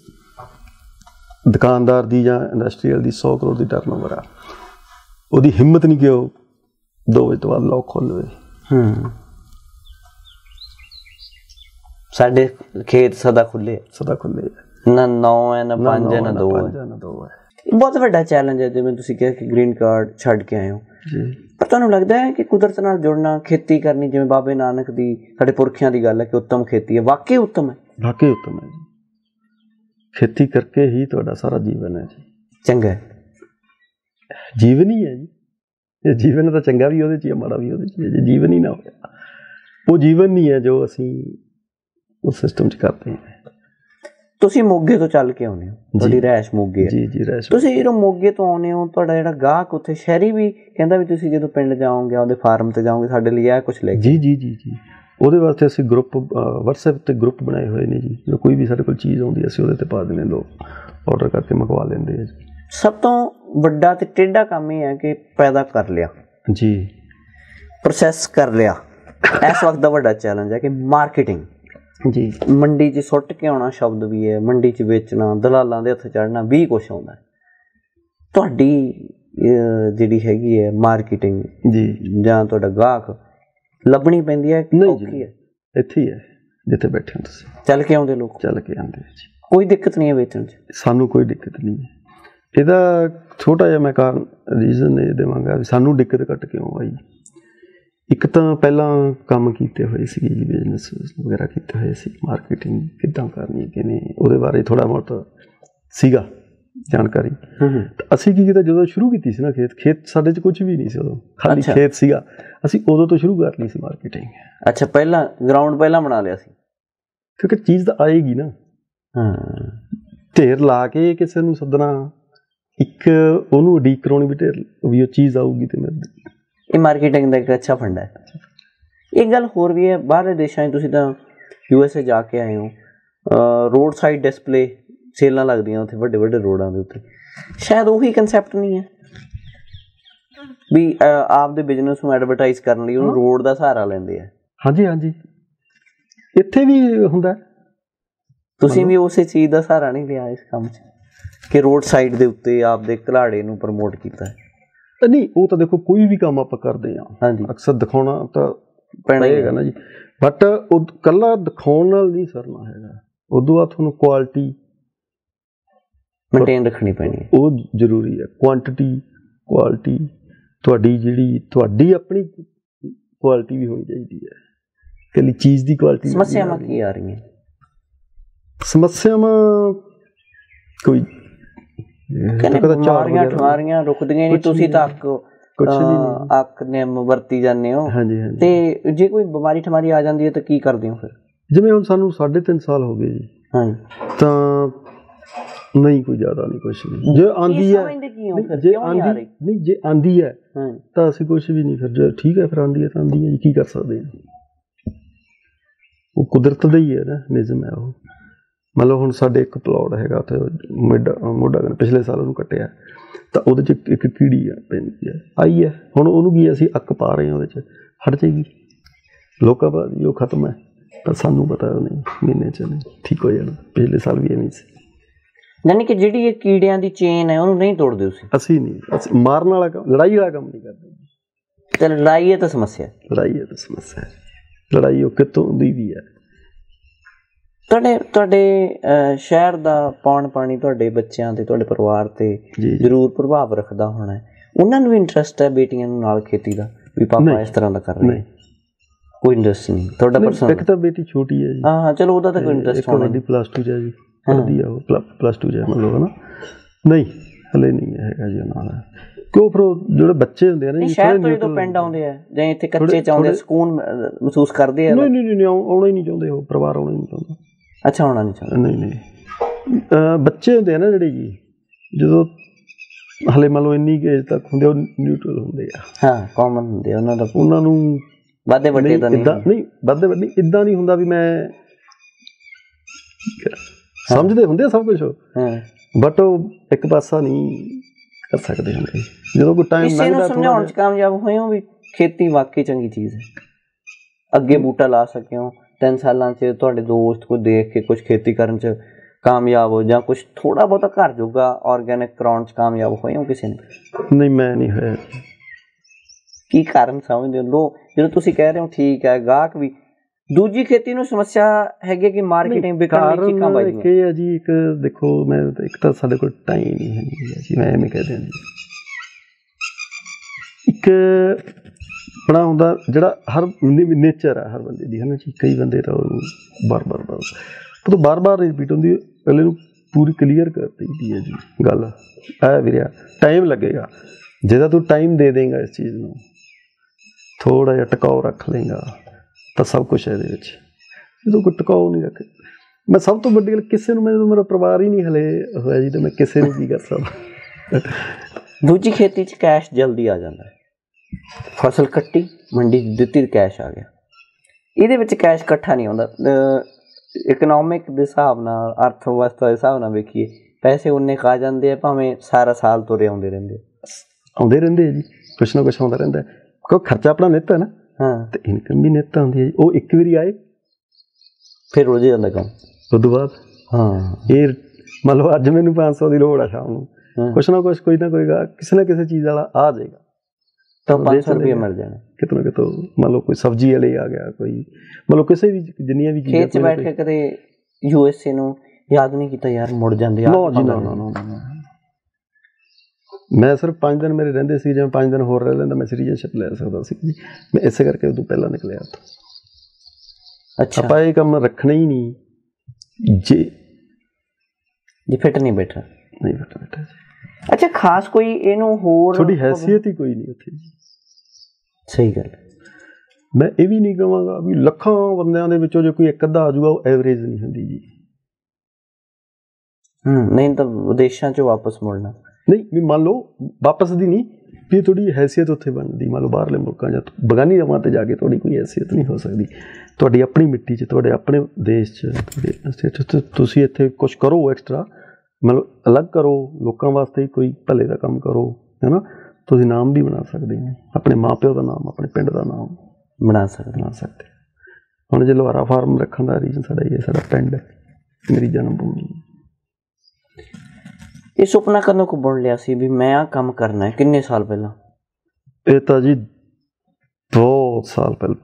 ਦੁਕਾਨਦਾਰ ਦੀ ਜਾਂ ਇੰਡਸਟਰੀਅਲ ਦੀ 100 ਕਰੋੜ ਦੀ ਟਰਨਓਵਰ ਆ, ਉਹਦੀ ਹਿੰਮਤ ਨਹੀਂ ਕਿ ਉਹ 2 ਵਜੇ ਤੋਂ ਬਾਅਦ ਲੌਕ ਖੋਲ ਲਵੇ। ਸਾਡੇ ਖੇਤ ਸਦਾ ਖੁੱਲੇ ਨਾ 9 ਹੈ, ਨਾ 5 ਹੈ, ਨਾ 2 ਹੈ। ਬਹੁਤ ਵੱਡਾ ਚੈਲੰਜ ਹੈ। ਜਿਵੇਂ ਤੁਸੀਂ ਕਿਹਾ ਕਿ ਗ੍ਰੀਨ ਕਾਰਡ ਛੱਡ ਕੇ ਆਏ ਹੋ ਜੀ, ਪਰ ਤੁਹਾਨੂੰ ਲੱਗਦਾ ਹੈ ਕਿ ਕੁਦਰਤ ਨਾਲ ਜੁੜਨਾ, ਖੇਤੀ ਕਰਨੀ, ਜਿਵੇਂ ਬਾਬੇ ਨਾਨਕ ਦੀ, ਸਾਡੇ ਪੁਰਖਿਆਂ ਦੀ ਗੱਲ ਹੈ ਕਿ ਉੱਤਮ ਖੇਤੀ ਹੈ, ਵਾਕਈ ਉੱਤਮ ਹੈ? ਵਾਕਈ ਉੱਤਮ ਹੈ ਜੀ। खेती करके ही ਤੁਹਾਡਾ ਸਾਰਾ ਜੀਵਨ ਹੈ ਜੀ। ਚੰਗਾ ਜੀਵਨ ਹੀ ਹੈ ਜੀ। ਇਹ ਜੀਵਨ ਤਾਂ ਚੰਗਾ ਵੀ ਉਹਦੇ 'ਚ ਹੀ ਹੈ, ਮਾੜਾ ਵੀ ਉਹਦੇ 'ਚ ਹੀ ਹੈ। ਜੇ ਜੀਵਨ ਹੀ ਨਾ ਹੋਇਆ, ਉਹ ਜੀਵਨ ਨਹੀਂ ਹੈ ਜੋ ਅਸੀਂ ਉਸ ਸਿਸਟਮ 'ਚ ਕਰਦੇ ਹਾਂ। ਤੁਸੀਂ ਮੋਗੇ ਤੋਂ ਚੱਲ ਕੇ ਆਉਂਦੇ ਹੋ, ਤੁਹਾਡੀ ਰਿਹਾਇਸ਼ ਮੋਗੇ ਹੈ। ਜੀ ਜੀ ਰਿਹਾਇਸ਼। ਤੁਸੀਂ ਜਦੋਂ ਮੋਗੇ ਤੋਂ ਆਉਂਦੇ ਹੋ, ਤੁਹਾਡਾ ਜਿਹੜਾ ਗਾਹਕ ਉੱਥੇ ਸ਼ਹਿਰੀ ਵੀ ਕਹਿੰਦਾ ਵੀ ਤੁਸੀਂ ਜਦੋਂ ਪਿੰਡ ਜਾਓਗੇ, ਉਹਦੇ ਫਾਰਮ ਤੇ ਜਾਓਗੇ, ਸਾਡੇ ਲਈ ਇਹ ਕੁਛ ਲੈ ਕੇ। ਜੀ ਜੀ ਜੀ ਜੀ ਉਹਦੇ ਵਾਸਤੇ ਅਸੀਂ ਗਰੁੱਪ WhatsApp 'ਤੇ ਗਰੁੱਪ ਬਣਾਏ ਹੋਏ ਨੇ ਜੀ। ਜਦੋਂ ਕੋਈ ਵੀ ਸਾਡੇ ਕੋਲ ਚੀਜ਼ ਆਉਂਦੀ ਅਸੀਂ ਉਹਦੇ 'ਤੇ ਪਾ ਦਿੰਦੇ, ਲੋਕ ਔਡਰ ਕਰਕੇ ਮੰਗਵਾ ਲੈਂਦੇ ਆ ਜੀ। ਸਭ ਤੋਂ ਵੱਡਾ ਤੇ ਟੇਢਾ ਕੰਮ ਇਹ ਹੈ ਕਿ ਪੈਦਾ ਕਰ ਲਿਆ ਜੀ, ਪ੍ਰੋਸੈਸ ਕਰ ਲਿਆ। ਇਸ ਵਕਤ ਦਾ ਵੱਡਾ ਚੈਲੰਜ ਹੈ ਕਿ ਮਾਰਕੀਟਿੰਗ ਜੀ। ਮੰਡੀ 'ਚ ਸੁੱਟ ਕੇ ਆਉਣਾ ਸ਼ਬਦ ਵੀ ਹੈ, ਮੰਡੀ 'ਚ ਵੇਚਣਾ, ਦਲਾਲਾਂ ਦੇ ਹੱਥ ਚੜ੍ਹਨਾ ਵੀ ਕੁਛ ਆਉਂਦਾ। ਤੁਹਾਡੀ ਜਿਹੜੀ ਹੈਗੀ ਹੈ ਮਾਰਕੀਟਿੰਗ ਜੀ ਜਾਂ ਤੁਹਾਡਾ ਗਾਹਕ ਲੱਭਣੀ ਪੈਂਦੀ ਹੈ ਕਿ ਔਖੀ ਹੈ? ਇੱਥੇ ਹੀ ਹੈ ਜਿੱਥੇ ਬੈਠੇ ਹੋ ਤੁਸੀਂ। ਚੱਲ ਕੇ ਆਉਂਦੇ ਲੋਕ? ਚੱਲ ਕੇ ਆਉਂਦੇ ਜੀ, ਕੋਈ ਦਿੱਕਤ ਨਹੀਂ ਹੈ ਵੇਚਣ 'ਚ? ਸਾਨੂੰ ਕੋਈ ਦਿੱਕਤ ਨਹੀਂ ਹੈ। ਇਹਦਾ ਛੋਟਾ ਜਿਹਾ ਮੈਂ ਕਾਰਨ ਰੀਜ਼ਨ ਇਹ ਦੇਵਾਂਗਾ ਵੀ ਸਾਨੂੰ ਦਿੱਕਤ ਘੱਟ ਕਿਉਂ ਆਈ। ਇੱਕ ਤਾਂ ਪਹਿਲਾਂ ਕੰਮ ਕੀਤੇ ਹੋਏ ਸੀ ਜੀ, ਬਿਜ਼ਨਸ ਵਗੈਰਾ ਕੀਤੇ ਹੋਏ ਸੀ, ਮਾਰਕੀਟਿੰਗ ਕਿੱਦਾਂ ਕਰਨੀ ਕਿਵੇਂ, ਉਹਦੇ ਬਾਰੇ ਥੋੜ੍ਹਾ ਬਹੁਤ ਸੀਗਾ ਜਾਣਕਾਰੀ। ਅਸੀਂ ਕੀ ਕੀਤਾ, ਜਦੋਂ ਸ਼ੁਰੂ ਕੀਤੀ ਸੀ ਨਾ ਖੇਤ ਸਾਡੇ 'ਚ ਕੁਝ ਵੀ ਨਹੀਂ ਸੀ ਉਦੋਂ, ਖਾਲੀ ਖੇਤ ਸੀਗਾ। ਅਸੀਂ ਉਦੋਂ ਤੋਂ ਸ਼ੁਰੂ ਕਰ ਲਈ ਸੀ ਮਾਰਕੀਟਿੰਗ। ਅੱਛਾ, ਪਹਿਲਾਂ ਗਰਾਊਂਡ ਪਹਿਲਾਂ ਬਣਾ ਲਿਆ ਸੀ, ਕਿਉਂਕਿ ਚੀਜ਼ ਤਾਂ ਆਏਗੀ ਨਾ। ਢੇਰ ਲਾ ਕੇ ਕਿਸੇ ਨੂੰ ਸੱਦਣਾ, ਇੱਕ ਉਹਨੂੰ ਉਡੀਕ ਕਰਾਉਣੀ ਵੀ ਢੇਰ ਵੀ ਉਹ ਚੀਜ਼ ਆਊਗੀ ਤੇ ਮੈਂ। ਇਹ ਮਾਰਕੀਟਿੰਗ ਦਾ ਇੱਕ ਅੱਛਾ ਫੰਡਾ ਹੈ। ਇੱਕ ਗੱਲ ਹੋਰ ਵੀ ਹੈ, ਬਾਹਰਲੇ ਦੇਸ਼ਾਂ 'ਚ ਤੁਸੀਂ ਤਾਂ USA ਜਾ ਕੇ ਆਏ ਹੋ, ਰੋਡ ਸਾਈਡ ਡਿਸਪਲੇ ਸੇਲਾਂ ਲੱਗਦੀਆਂ ਉੱਥੇ ਵੱਡੇ ਵੱਡੇ ਰੋਡਾਂ ਦੇ ਉੱਤੇ। ਸ਼ਾਇਦ ਉਹੀ ਕੰਸੈਪਟ ਨਹੀਂ ਹੈ ਵੀ ਆਪਦੇ ਬਿਜ਼ਨਸ ਨੂੰ ਐਡਵਰਟਾਈਜ਼ ਕਰਨ ਲਈ ਉਹਨੂੰ ਰੋਡ ਦਾ ਸਹਾਰਾ ਲੈਂਦੇ ਆ। ਹਾਂਜੀ ਹਾਂਜੀ, ਇੱਥੇ ਵੀ ਹੁੰਦਾ। ਤੁਸੀਂ ਵੀ ਉਸੇ ਚੀਜ਼ ਦਾ ਸਹਾਰਾ ਨਹੀਂ ਲਿਆ ਇਸ ਕੰਮ 'ਚ ਕਿ ਰੋਡ ਸਾਈਡ ਦੇ ਉੱਤੇ ਆਪਦੇ ਘਲਾੜੇ ਨੂੰ ਪ੍ਰਮੋਟ ਕੀਤਾ? ਨਹੀਂ, ਉਹ ਤਾਂ ਦੇਖੋ ਕੋਈ ਵੀ ਕੰਮ ਆਪਾਂ ਕਰਦੇ ਹਾਂ, ਹਾਂਜੀ, ਅਕਸਰ ਦਿਖਾਉਣਾ ਤਾਂ ਪੈਣਾ ਹੈਗਾ ਨਾ ਜੀ। ਬਟ ਉਹ ਇਕੱਲਾ ਦਿਖਾਉਣ ਨਾਲ ਨਹੀਂ ਸਰਨਾ ਹੈਗਾ, ਉਦੋਂ ਬਾਅਦ ਤੁਹਾਨੂੰ ਕੁਆਲਿਟੀ ਮੇਨਟੇਨ ਰੱਖਣੀ ਪੈਣੀ ਹੈ, ਉਹ ਜ਼ਰੂਰੀ ਹੈ। ਕੁਆਂਟਿਟੀ ਕੁਆਲਿਟੀ ਤੁਹਾਡੀ ਜਿਹੜੀ ਤੁਹਾਡੀ ਆਪਣੀ ਕੁਆਲਿਟੀ ਵੀ ਹੋਣੀ ਚਾਹੀਦੀ ਹੈ, ਇਕੱਲੀ ਚੀਜ਼ ਦੀ ਕੁਆਲਿਟੀ। ਸਮੱਸਿਆਵਾਂ ਕੀ ਆ ਰਹੀਆਂ? ਸਮੱਸਿਆਵਾਂ ਕੋਈ ਬਿਮਾਰੀਆਂ ਠਮਾਰੀਆਂ ਰੁਕਦੀਆਂ ਨਹੀਂ, ਤੁਸੀਂ ਤਾਂ ਅੱਕ ਨਿੰਮ ਵਰਤੀ ਜਾਂਦੇ ਹੋ। ਤੇ ਜੇ ਕੋਈ ਬਿਮਾਰੀ ਠਮਾਰੀ ਆ ਜਾਂਦੀ ਹੈ ਤਾਂ ਕੀ ਕਰਦੇ ਹੋ ਫਿਰ? ਜਿਵੇਂ ਹੁਣ ਸਾਨੂੰ 3.5 ਸਾਲ ਹੋ ਗਏ ਜੀ, ਤਾਂ ਨਹੀਂ ਕੋਈ ਜ਼ਿਆਦਾ ਨਹੀਂ, ਕੁਛ ਨਹੀਂ। ਜੇ ਆਂਦੀ ਹੈ ਜੇ ਆਂਦੀ ਹੈ ਤਾਂ ਅਸੀਂ ਕੁਛ ਵੀ ਨਹੀਂ, ਫਿਰ ਜੇ ਠੀਕ ਹੈ ਫਿਰ ਆਂਦੀ ਹੈ ਤਾਂ ਆਂਦੀ ਹੈ ਜੀ, ਕੀ ਕਰ ਸਕਦੇ ਹਾਂ। ਉਹ ਕੁਦਰਤ ਦਾ ਹੀ ਹੈ ਨਾ, ਨਿਯਮ ਹੈ ਉਹ। ਮਤਲਬ ਹੁਣ ਸਾਡੇ ਇੱਕ ਪਲਾਟ ਹੈਗਾ ਉੱਥੇ ਮੋਢਾ ਪਿਛਲੇ ਸਾਲ ਉਹਨੂੰ ਕੱਟਿਆ, ਤਾਂ ਉਹਦੇ 'ਚ ਇੱਕ ਕੀੜੀ ਆ ਪੈਂਦੀ ਹੈ, ਆਈ ਹੈ। ਹੁਣ ਉਹਨੂੰ ਕੀ ਅਸੀਂ ਅੱਕ ਪਾ ਰਹੇ ਹਾਂ, ਉਹਦੇ 'ਚ ਹਟ ਜਾਏਗੀ। ਲੋਕਾਂ ਬਾਅਦ ਉਹ ਖਤਮ ਹੈ, ਤਾਂ ਸਾਨੂੰ ਪਤਾ ਉਹਨੇ ਮਹੀਨੇ 'ਚ ਠੀਕ ਹੋ ਜਾਣਾ। ਪਿਛਲੇ ਸਾਲ ਵੀ ਐਵੇਂ ਸੀ। ਯਾਨੀ ਕਿ ਜਿਹੜੀ ਇਹ ਕੀੜਿਆਂ ਦੀ ਚੇਨ ਹੈ ਉਹਨੂੰ ਨਹੀਂ ਤੋੜਦੇ ਤੁਸੀਂ? ਅਸੀਂ ਨਹੀਂ, ਅਸੀਂ ਮਾਰਨ ਵਾਲਾ ਕੰਮ, ਲੜਾਈ ਵਾਲਾ ਕੰਮ ਨਹੀਂ ਕਰਦੇ। ਤੇ ਲੜਾਈ ਹੈ ਤਾਂ ਸਮੱਸਿਆ, ਲੜਾਈ ਹੈ ਤਾਂ ਸਮੱਸਿਆ, ਲੜਾਈ ਉਹ ਕਿਤੋਂ ਦੀ ਵੀ ਹੈ। ਤੁਹਾਡੇ ਸ਼ਹਿਰ ਦਾ ਪੌਣ ਪਾਣੀ ਤੁਹਾਡੇ ਬੱਚਿਆਂ ਤੇ ਤੁਹਾਡੇ ਪਰਿਵਾਰ ਤੇ ਜ਼ਰੂਰ ਪ੍ਰਭਾਵ ਰੱਖਦਾ ਹੋਣਾ। ਉਹਨਾਂ ਨੂੰ ਵੀ ਇੰਟਰਸਟ ਹੈ ਬੇਟੀਆਂ ਨੂੰ ਨਾਲ ਖੇਤੀ ਦਾ, ਵੀ ਪਾਪਾ ਇਸ ਤਰ੍ਹਾਂ ਦਾ ਕਰ ਰਹੇ? ਕੋਈ ਇੰਟਰਸਟ ਨਹੀਂ ਤੁਹਾਡਾ ਪਰਸਨਲ? ਇੱਕ ਤਾਂ ਬੇਟੀ ਛੋਟੀ ਹੈ ਜੀ। ਹਾਂ ਚਲੋ, ਉਹਦਾ ਤਾਂ ਕੋਈ ਇੰਟਰਸਟ ਹੋਣਾ। ਵੱਡੀ +2 ਚ ਹੈ ਜੀ, ਪੜ੍ਹਦੀ ਆ ਉਹ, +2 ਚ ਹੈ ਮਤਲਬ, ਹੈ ਨਾ। ਨਹੀਂ ਹਲੇ ਨਹੀਂ ਹੈਗਾ ਜੀ ਉਹਨਾਂ ਦਾ, ਕਿਉਂ ਫਿਰ ਜਿਹੜੇ ਬੱਚੇ ਹੁੰਦੇ ਆ ਨਾ, ਸ਼ਹਿਰ ਤੋਂ ਜਦੋਂ ਪਿੰਡ ਆਉਂਦੇ ਆ ਜਾਂ ਇੱਥੇ ਕੱਚੇ ਚ ਆਉਂਦੇ, ਸਕੂਨ ਮਹਿਸੂਸ ਕਰਦੇ ਆ? ਨਹੀਂ ਨਹੀਂ, ਆਉਣਾ ਹੀ ਨਹੀਂ ਚਾਹੁੰਦੇ ਉਹ, ਪਰਿਵਾਰ ਆਉਣਾ ਹੀ ਨਹੀਂ ਚਾਹੁੰਦਾ। ਅੱਛਾ, ਆਉਣਾ ਨਹੀਂ ਚਾਹੁੰਦਾ? ਨਹੀਂ ਨਹੀਂ, ਬੱਚੇ ਹੁੰਦੇ ਆ ਨਾ ਜਿਹੜੇ ਜੀ, ਜਦੋਂ ਹਲੇ ਮੰਨ ਲਓ ਇੰਨੀ ਏਜ ਤੱਕ ਹੁੰਦੇ, ਉਹ ਨਿਊਟਰਲ ਹੁੰਦੇ ਆ। ਹਾਂ, ਕਾਮਨ ਹੁੰਦੇ ਆ ਉਹਨਾਂ ਦਾ, ਉਹਨਾਂ ਨੂੰ ਵਾਧੇ ਵੱਡੇ ਤਾਂ ਨਹੀਂ, ਵਾਧੇ ਵੱਡੇ ਇੱਦਾਂ ਨਹੀਂ ਹੁੰਦਾ ਵੀ ਮੈਂ ਸਮਝਦੇ ਹੁੰਦੇ ਆ ਸਭ ਕੁਛ, ਬਟ ਉਹ ਇੱਕ ਪਾਸਾ ਨਹੀਂ ਕਰ ਸਕਦੇ ਹੁੰਦੇ। ਜਦੋਂ ਕੋਈ ਟਾਈਮ ਲੰਘਦਾ, ਸਮਝਾਉਣ 'ਚ ਕਾਮਯਾਬ ਹੋਏ ਹੋ ਵੀ ਖੇਤੀ ਵਾਕਈ ਚੰਗੀ ਚੀਜ਼ ਹੈ, ਅੱਗੇ ਬੂਟਾ ਲਾ ਸਕੇ ਹੋ, 3 ਸਾਲਾਂ 'ਚ ਤੁਹਾਡੇ ਦੋਸਤ ਕੋਈ ਦੇਖ ਕੇ ਕੁਛ ਖੇਤੀ ਕਰਨ 'ਚ ਕਾਮਯਾਬ ਹੋ, ਜਾਂ ਕੁਛ ਥੋੜ੍ਹਾ ਬਹੁਤਾ ਘਰ ਜੋਗਾ ਔਰਗੈਨਿਕ ਕਰਾਉਣ 'ਚ ਕਾਮਯਾਬ ਹੋਏ ਹੋ ਕਿਸੇ ਨੇ? ਨਹੀਂ, ਮੈਂ ਨਹੀਂ ਹੋਇਆ। ਕੀ ਕਾਰਨ ਸਮਝਦੇ ਹੋ? ਜਦੋਂ ਤੁਸੀਂ ਕਹਿ ਰਹੇ ਹੋ ਠੀਕ ਹੈ, ਗਾਹਕ ਵੀ ਦੂਜੀ ਖੇਤੀ ਨੂੰ ਸਮੱਸਿਆ ਹੈਗੀ ਕਿ ਮਾਰਕੀਟਿੰਗ ਵਿਕਣ ਲਈ ਚੀਕਾਂ ਬਾਈਆਂ? ਇਹ ਹੈ ਜੀ, ਇੱਕ ਦੇਖੋ, ਮੈਂ ਇੱਕ ਤਾਂ ਸਾਡੇ ਕੋਲ ਟਾਈਮ ਨਹੀਂ ਹੈ ਜੀ, ਮੈਂ ਐਵੇਂ ਕਹਿ ਦਿਆਂ ਜੀ। ਇੱਕ ਬਣਾ ਹੁੰਦਾ ਜਿਹੜਾ ਹਰ ਨੇਚਰ ਹੈ ਹਰ ਬੰਦੇ ਦੀ, ਹੈ ਨਾ ਜੀ। ਕਈ ਬੰਦੇ ਤਾਂ ਉਹਨੂੰ ਬਾਰ-ਬਾਰ ਰਿਪੀਟ ਹੁੰਦੀ, ਅਗਲੇ ਨੂੰ पूरी क्लीयर कर दी है जी गल है वीरिया टाइम लगेगा जिदा तू टाइम दे देगा इस चीज़ में थोड़ा जिहा टिकाऊ रख लेगा तो सब कुछ है जो कोई टिकाऊ नहीं रखे मैं सब तो वड्डी गल किसी नूं मेरा परिवार ही नहीं हले होया जी तो मैं किसी नूं की कर सकदा दूजी खेती च कैश जल्दी आ जाता है फसल कट्टी मंडी दित्ती कैश आ गया ਇਹਦੇ ਵਿੱਚ ਕੈਸ਼ ਇਕੱਠਾ ਨਹੀਂ ਆਉਂਦਾ ਇਕਨੋਮਿਕ ਦੇ ਹਿਸਾਬ ਨਾਲ ਅਰਥ ਵਿਵਸਥਾ ਦੇ ਹਿਸਾਬ ਨਾਲ ਵੇਖੀਏ ਪੈਸੇ ਉਨੇ ਆ ਜਾਂਦੇ ਆ ਭਾਵੇਂ ਸਾਰਾ ਸਾਲ ਤੁਰੇ ਆਉਂਦੇ ਰਹਿੰਦੇ ਜੀ ਕੁਛ ਨਾ ਕੁਛ ਆਉਂਦਾ ਰਹਿੰਦਾ ਕਿਉਂਕਿ ਖਰਚਾ ਆਪਣਾ ਨਿੱਤ ਹੈ ਨਾ ਹਾਂ ਤੇ ਇਨਕਮ ਵੀ ਨਿੱਤ ਆਉਂਦੀ ਹੈ ਜੀ ਉਹ ਇੱਕ ਵਾਰੀ ਆਏ ਫਿਰ ਰੁੱਝ ਜਾਂਦਾ ਕੰਮ ਉਸ ਤੋਂ ਬਾਅਦ ਹਾਂ ਇਹ ਮੰਨ ਲਓ ਅੱਜ ਮੈਨੂੰ 500 ਦੀ ਲੋੜ ਆ ਸ਼ਾਮ ਨੂੰ ਕੁਛ ਨਾ ਕੁਛ ਕੋਈ ਨਾ ਕੋਈ ਕਿਸੇ ਨਾ ਕਿਸੇ ਚੀਜ਼ ਵਾਲਾ ਆ ਜਾਏਗਾ ਤਾਂ 500 ਰੁਪਏ ਮਿਲ ਜਾਣੇ ਕਿਤੋਂ ਨਾ ਕਿਤੋਂ ਮੰਨ ਲਓ ਕੋਈ ਸਬਜ਼ੀ ਵਾਲੇ ਆ ਗਿਆ ਕੋਈ ਮੰਨ ਲਓ ਕਿਸੇ ਵੀ ਜਿੰਨੀਆਂ ਵੀ ਚੀਜ਼ਾਂ ਖੇਤ 'ਚ ਬੈਠ ਕੇ ਕਦੇ USA ਨੂੰ ਯਾਦ ਨਹੀਂ ਕੀਤਾ ਯਾਰ ਮੁੜ ਜਾਂਦੇ ਆ ਨਾ ਮੈਂ ਸਿਰਫ 5 ਦਿਨ ਮੇਰੇ ਰਹਿੰਦੇ ਸੀ ਜਿਵੇਂ 5 ਦਿਨ ਹੋਰ ਰਹਿ ਲੈਂਦਾ ਮੈਂ ਸਿਟੀਜ਼ਨਸ਼ਿਪ ਲੈ ਸਕਦਾ ਸੀ ਜੀ ਮੈਂ ਇਸੇ ਕਰਕੇ ਉਦੋਂ ਪਹਿਲਾਂ ਨਿਕਲਿਆ ਅੱਛਾ ਆਪਾਂ ਇਹ ਕੰਮ ਰੱਖਣਾ ਹੀ ਨਹੀਂ ਜੇ ਫਿੱਟ ਨਹੀਂ ਬੈਠਾ ਨਹੀਂ ਬੈਠਾ ਅੱਛਾ ਖਾਸ ਕੋਈ ਇਹਨੂੰ ਹੋਰ ਥੋੜੀ ਹੈਸੀਅਤ ਹੀ ਕੋਈ ਨਹੀਂ ਉੱਥੇ ਜੀ ਸਹੀ ਗੱਲ ਮੈਂ ਇਹ ਵੀ ਨਹੀਂ ਕਹਾਂਗਾ ਵੀ ਲੱਖਾਂ ਬੰਦਿਆਂ ਦੇ ਵਿੱਚੋਂ ਜੇ ਕੋਈ ਇੱਕ ਅੱਧਾ ਆ ਜਾਊਗਾ ਉਹ ਐਵਰੇਜ ਨਹੀਂ ਹੁੰਦੀ ਜੀ ਨਹੀਂ ਤਾਂ ਵਿਦੇਸ਼ਾਂ 'ਚੋਂ ਵਾਪਸ ਮੁੜਨਾ ਨਹੀਂ ਵੀ ਮੰਨ ਲਓ ਵਾਪਸ ਦੀ ਨਹੀਂ ਵੀ ਥੋੜੀ ਹੈਸੀਅਤ ਉੱਥੇ ਬਣਦੀ ਮੰਨ ਲਓ ਬਾਹਰਲੇ ਮੁਲਕਾਂ ਜਾਂ ਬਗਾਨੀ ਜਗ੍ਹਾ 'ਤੇ ਜਾ ਕੇ ਤੁਹਾਡੀ ਕੋਈ ਹੈਸੀਅਤ ਨਹੀਂ ਹੋ ਸਕਦੀ ਤੁਹਾਡੀ ਆਪਣੀ ਮਿੱਟੀ 'ਚ ਤੁਹਾਡੇ ਆਪਣੇ ਦੇਸ਼ 'ਚ ਤੁਹਾਡੇ ਸਟੇਟ 'ਚ ਤੁਸੀਂ ਇੱਥੇ ਕੁਛ ਕਰੋ ਐਕਸਟਰਾ ਮਤਲਬ ਅਲੱਗ ਕਰੋ ਲੋਕਾਂ ਵਾਸਤੇ ਕੋਈ ਭਲੇ ਦਾ ਕੰਮ ਕਰੋ ਹੈ ਨਾ ਤੁਸੀਂ ਨਾਮ ਵੀ ਬਣਾ ਸਕਦੇ ਹੋ ਆਪਣੇ ਮਾਂ ਪਿਓ ਦਾ ਨਾਮ ਆਪਣੇ ਪਿੰਡ ਦਾ ਨਾਮ ਬਣਾ ਸਕਦੇ ਹੁਣ ਜੇ ਲੁਹਾਰਾ ਫਾਰਮ ਰੱਖਣ ਦਾ ਰੀਜ਼ਨ ਸਾਡਾ ਇਹ ਸਾਡਾ ਪਿੰਡ ਹੈ ਮੇਰੀ ਜਨਮ ਭੂਮੀ ਇਹ ਸੁਪਨਾ ਕਦੋਂ ਕੁ ਬੁਣ ਲਿਆ ਸੀ ਵੀ ਮੈਂ ਆਹ ਕੰਮ ਕਰਨਾ ਹੈ ਕਿੰਨੇ ਸਾਲ ਪਹਿਲਾਂ ਇਹ ਤਾਂ ਜੀ 2 ਸਾਲ ਪਹਿਲਾਂ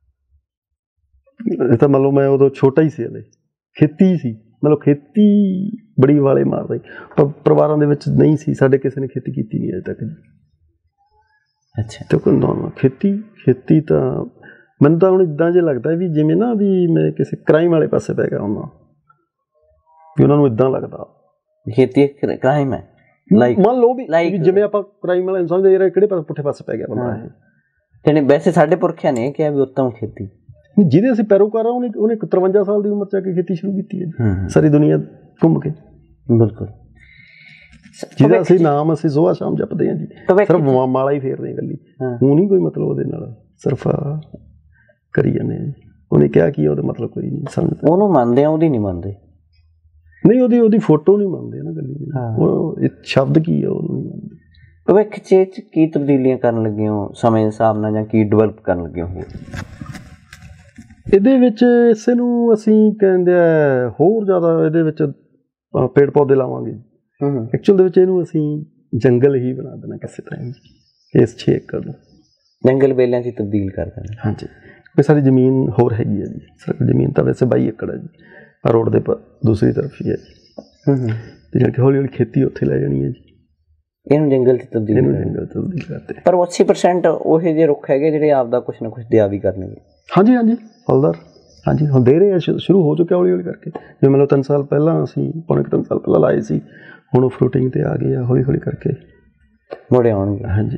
ਇਹ ਤਾਂ ਮੰਨ ਲਓ ਮੈਂ ਉਦੋਂ ਛੋਟਾ ਹੀ ਸੀ ਹਲੇ ਖੇਤੀ ਸੀ ਮਤਲਬ ਖੇਤੀ ਬੜੀ ਵਾਲੇ ਮਾਰਦੇ ਪਰ ਪਰਿਵਾਰਾਂ ਦੇ ਵਿੱਚ ਨਹੀਂ ਸੀ ਸਾਡੇ ਕਿਸੇ ਨੇ ਖੇਤੀ ਕੀਤੀ ਨਹੀਂ ਅਜੇ ਤੱਕ ਜੀ ਅੱਛਾ ਤੇ ਕੋਈ ਨਾ ਖੇਤੀ ਤਾਂ ਮੈਨੂੰ ਤਾਂ ਹੁਣ ਇੱਦਾਂ ਜੇ ਲੱਗਦਾ ਵੀ ਜਿਵੇਂ ਨਾ ਵੀ ਮੈਂ ਕਿਸੇ ਕ੍ਰਾਈਮ ਵਾਲੇ ਪਾਸੇ ਪੈ ਗਿਆ ਹੁੰਦਾ ਵੀ ਉਹਨਾਂ ਨੂੰ ਇੱਦਾਂ ਲੱਗਦਾ ਖੇਤੀ ਕ੍ਰਾਈਮ ਹੈ ਮੰਨ ਲਓ ਵੀ ਜਿਵੇਂ ਆਪਾਂ ਕ੍ਰਾਈਮ ਵਾਲਾ ਇਨਸਾਨ ਦੇ ਕਿਹੜੇ ਪਾਸੇ ਪੁੱਠੇ ਪਾਸੇ ਪੈ ਗਿਆ ਬੰਦਾ ਇਹ ਵੈਸੇ ਸਾਡੇ ਪੁਰਖਿਆਂ ਨੇ ਕਿਹਾ ਵੀ ਉੱਤਮ ਖੇਤੀ ਜਿਹਦੇ ਅਸੀਂ ਪੈਰੋਕਾਰ ਆ ਉਹਨੇ 53 ਸਾਲ ਦੀ ਉਮਰ 'ਚ ਆ ਕੇ ਖੇਤੀ ਸ਼ੁਰੂ ਕੀਤੀ ਹੈ ਸਾਰੀ ਦੁਨੀਆ ਘੁੰਮ ਕੇ ਬਿਲਕੁਲ ਜਿਹਦਾ ਅਸੀਂ ਨਾਮ ਅਸੀਂ ਸੁਬਾਹ ਸ਼ਾਮ ਜਪਦੇ ਹਾਂ ਜੀ ਸਿਰਫ ਮਾਲਾ ਹੀ ਫੇਰਦੇ ਗੱਲੀ ਉਹ ਨਹੀਂ ਕੋਈ ਮਤਲਬ ਉਹਦੇ ਨਾਲ ਸਿਰਫ ਕਰੀ ਜਾਂਦੇ ਜੀ ਉਹਨੇ ਕਿਹਾ ਕੀ ਉਹਦਾ ਮਤਲਬ ਕੋਈ ਨਹੀਂ ਸਮਝਦਾ ਉਹਨੂੰ ਮੰਨਦੇ ਆ ਉਹਦੀ ਨਹੀਂ ਮੰਨਦੇ ਨਹੀਂ ਉਹਦੀ ਫੋਟੋ ਨਹੀਂ ਮੰਨਦੇ ਨਾ ਗੱਲੀ ਉਹ ਸ਼ਬਦ ਕੀ ਆ ਉਹਨੂੰ ਨਹੀਂ ਮੰਨਦੇ ਭਵਿੱਖ 'ਚ ਕੀ ਤਬਦੀਲੀਆਂ ਕਰਨ ਲੱਗੇ ਹੋ ਸਮੇਂ ਦੇ ਹਿਸਾਬ ਨਾਲ ਜਾਂ ਕੀ ਡਿਵੈਲਪ ਕਰਨ ਲੱਗੇ ਹੋ ਇਹਦੇ ਵਿੱਚ ਇਸੇ ਨੂੰ ਅਸੀਂ ਕਹਿੰਦੇ ਆ ਹੋਰ ਜ਼ਿਆਦਾ ਇਹਦੇ ਵਿੱਚ ਪੇੜ ਪੌਦੇ ਲਾਵਾਂਗੇ ਐਕਚੁਅਲ ਦੇ ਵਿੱਚ ਇਹਨੂੰ ਅਸੀਂ ਜੰਗਲ ਹੀ ਬਣਾ ਦੇਣਾ ਕਿਸੇ ਤਰ੍ਹਾਂ ਇਸ 6 ਏਕੜ ਨੂੰ ਜੰਗਲ ਬੇਲਿਆਂ 'ਚ ਤਬਦੀਲ ਕਰ ਦੇਣਾ ਹਾਂਜੀ ਕੋਈ ਸਾਰੀ ਜ਼ਮੀਨ ਹੋਰ ਹੈਗੀ ਹੈ ਜੀ ਸਾਡੀ ਜ਼ਮੀਨ ਤਾਂ ਵੈਸੇ 22 ਏਕੜ ਹੈ ਜੀ ਰੋਡ ਦੇ ਦੂਸਰੀ ਤਰਫ ਹੀ ਹੈ ਜੀ ਤੇ ਜਾ ਕੇ ਹੌਲੀ ਹੌਲੀ ਖੇਤੀ ਉੱਥੇ ਲੈ ਜਾਣੀ ਹੈ ਜੀ ਇਹਨੂੰ ਜੰਗਲ 'ਚ ਤਬਦੀਲ ਕਰਦੇ ਪਰ 80% ਉਹ ਜਿਹੇ ਰੁੱਖ ਹੈਗੇ ਜਿਹੜੇ ਆਪਦਾ ਕੁਛ ਨਾ ਕੁਛ ਦਿਆ ਵੀ ਕਰਨਗੇ ਹਾਂਜੀ ਫਲਦਾਰ ਹਾਂਜੀ ਹੁਣ ਦੇ ਰਹੇ ਆ ਸ਼ੁਰੂ ਹੋ ਚੁੱਕਿਆ ਹੌਲੀ ਹੌਲੀ ਕਰਕੇ ਜਿਵੇਂ ਮਤਲਬ 3 ਸਾਲ ਪਹਿਲਾਂ ਅਸੀਂ ਪੌਣੇ 3 ਸਾਲ ਪਹਿਲਾਂ ਲਾਏ ਸੀ ਹੁਣ ਉਹ ਫਰੂਟਿੰਗ 'ਤੇ ਆ ਗਏ ਆ ਹੌਲੀ ਹੌਲੀ ਕਰਕੇ ਮੁੜੇ ਆਉਣਗੇ ਹਾਂਜੀ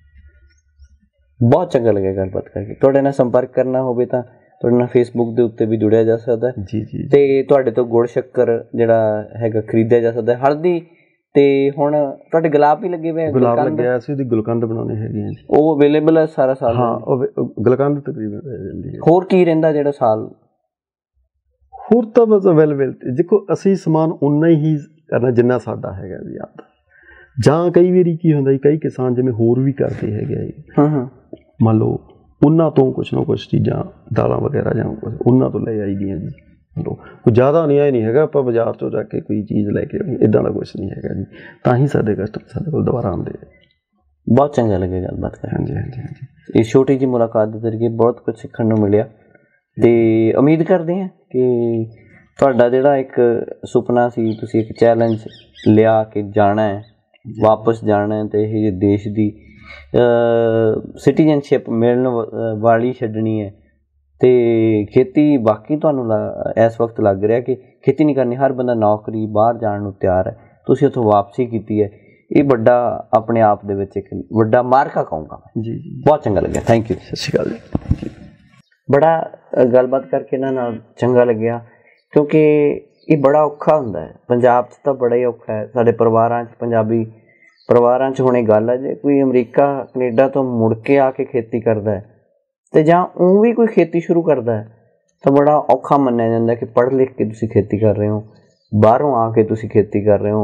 ਬਹੁਤ ਚੰਗਾ ਲੱਗਿਆ ਗੱਲਬਾਤ ਕਰਕੇ ਤੁਹਾਡੇ ਨਾਲ ਸੰਪਰਕ ਕਰਨਾ ਹੋਵੇ ਤਾਂ ਤੁਹਾਡੇ ਨਾਲ ਫੇਸਬੁੱਕ ਦੇ ਉੱਤੇ ਵੀ ਜੁੜਿਆ ਜਾ ਸਕਦਾ ਜੀ ਤੇ ਤੁਹਾਡੇ ਤੋਂ ਗੁੜ ਸ਼ੱਕਰ ਜਿਹੜਾ ਹੈਗਾ ਖਰੀਦਿਆ ਜਾ ਸਕਦਾ ਹਲਦੀ ਤੇ ਹੁਣ ਤੁਹਾਡੇ ਗੁਲਾਬ ਵੀ ਲੱਗੇ ਹੋਏ ਗੁਲਾਬ ਲੱਗਿਆ ਸੀ ਉਹਦੀ ਗੁਲਕੰਦ ਬਣਾਉਣੀ ਹੈਗੀ ਹੈ ਉਹ ਅਵੇਲੇਬਲ ਹੈ ਸਾਰਾ ਸਾਲ ਹਾਂ ਉਹ ਗੁਲਕੰਦ ਤਕਰੀਬਨ ਰਹਿ ਜਾਂਦੀ ਹੈ ਹੋਰ ਕੀ ਰਹਿੰਦਾ ਜਿਹੜਾ ਸਾਲ ਹੋਰ ਤਾਂ ਬਸ ਅਵੇਲੇਬਲ ਦੇਖੋ ਅਸੀਂ ਸਮਾਨ ਉਨਾ ਹੀ ਕਰਨਾ ਜਿੰਨਾ ਸਾਡਾ ਹੈਗਾ ਜੀ ਆਪ ਜਾਂ ਕਈ ਵਾਰੀ ਕੀ ਹੁੰਦਾ ਜੀ ਕਈ ਕਿਸਾਨ ਜਿਵੇਂ ਹੋਰ ਵੀ ਕਰਦੇ ਹੈਗੇ ਜੀ ਮੰਨ ਲਓ ਉਹਨਾਂ ਤੋਂ ਕੁਛ ਨਾ ਕੁਛ ਚੀਜ਼ਾਂ ਦਾਲਾਂ ਵਗੈਰਾ ਜਾਂ ਕੁਛ ਉਹਨਾਂ ਤੋਂ ਲੈ ਆਈਦੀਆਂ ਜੀ ਕੋਈ ਜ਼ਿਆਦਾ ਨਹੀਂ ਆਏ ਨਹੀਂ ਹੈਗਾ ਆਪਾਂ ਬਾਜ਼ਾਰ 'ਚੋਂ ਜਾ ਕੇ ਕੋਈ ਚੀਜ਼ ਲੈ ਕੇ ਇੱਦਾਂ ਦਾ ਕੁਛ ਨਹੀਂ ਹੈਗਾ ਜੀ ਤਾਂ ਹੀ ਸਾਡੇ ਕਸਟਮਰ ਸਾਡੇ ਕੋਲ ਦੁਬਾਰਾ ਆਉਂਦੇ ਬਹੁਤ ਚੰਗਾ ਲੱਗਿਆ ਗੱਲਬਾਤ ਕਰ ਹਾਂਜੀ ਇਹ ਛੋਟੀ ਜਿਹੀ ਮੁਲਾਕਾਤ ਦੇ ਜ਼ਰੀਏ ਬਹੁਤ ਕੁਝ ਸਿੱਖਣ ਨੂੰ ਮਿਲਿਆ ਤੇ ਉਮੀਦ ਕਰਦੇ ਹਾਂ ਕਿ ਤੁਹਾਡਾ ਜਿਹੜਾ ਇੱਕ ਸੁਪਨਾ ਸੀ ਤੁਸੀਂ ਇੱਕ ਚੈਲੰਜ ਲਿਆ ਕੇ ਜਾਣਾ ਹੈ ਵਾਪਸ ਜਾਣਾ ਹੈ ਤੇ ਇਹ ਦੇਸ਼ ਦੀ ਸਿਟੀਜ਼ਨਸ਼ਿਪ ਮਿਲਣ ਵਾਲੀ ਛੱਡਣੀ ਹੈ ਤੇ ਖੇਤੀ ਬਾਕੀ ਤੁਹਾਨੂੰ ਇਸ ਵਕਤ ਲੱਗ ਰਿਹਾ ਕਿ ਖੇਤੀ ਨਹੀਂ ਕਰਨੀ, ਹਰ ਬੰਦਾ ਨੌਕਰੀ ਬਾਹਰ ਜਾਣ ਨੂੰ ਤਿਆਰ ਹੈ, ਤੁਸੀਂ ਉੱਥੋਂ ਵਾਪਸੀ ਕੀਤੀ ਹੈ, ਇਹ ਵੱਡਾ ਆਪਣੇ ਆਪ ਦੇ ਵਿੱਚ ਇੱਕ ਵੱਡਾ ਮਾਰਕਾ ਕਹੂੰਗਾ ਜੀ। ਬਹੁਤ ਚੰਗਾ ਲੱਗਿਆ, ਥੈਂਕ ਯੂ। ਸਤਿ ਸ਼੍ਰੀ ਅਕਾਲ ਜੀ। ਬੜਾ ਗੱਲਬਾਤ ਕਰਕੇ ਇਹਨਾਂ ਨਾਲ ਚੰਗਾ ਲੱਗਿਆ, ਕਿਉਂਕਿ ਇਹ ਬੜਾ ਔਖਾ ਹੁੰਦਾ ਹੈ ਪੰਜਾਬ 'ਚ, ਤਾਂ ਬੜਾ ਹੀ ਔਖਾ ਹੈ ਸਾਡੇ ਪਰਿਵਾਰਾਂ 'ਚ, ਪੰਜਾਬੀ ਪਰਿਵਾਰਾਂ 'ਚ ਹੁਣ ਇਹ ਗੱਲ ਹੈ ਜੇ ਕੋਈ ਅਮਰੀਕਾ ਕੈਨੇਡਾ ਤੋਂ ਮੁੜ ਕੇ ਆ ਕੇ ਖੇਤੀ ਕਰਦਾ ਹੈ ਤੇ ਜਾਂ ਉਹ ਵੀ ਕੋਈ ਖੇਤੀ ਸ਼ੁਰੂ ਕਰਦਾ ਹੈ ਤਾਂ ਬੜਾ ਔਖਾ ਮੰਨਿਆ ਜਾਂਦਾ ਕਿ ਪੜ੍ਹ ਲਿਖ ਕੇ ਤੁਸੀਂ ਖੇਤੀ ਕਰ ਰਹੇ ਹੋ, ਬਾਹਰੋਂ ਆ ਕੇ ਤੁਸੀਂ ਖੇਤੀ ਕਰ ਰਹੇ ਹੋ।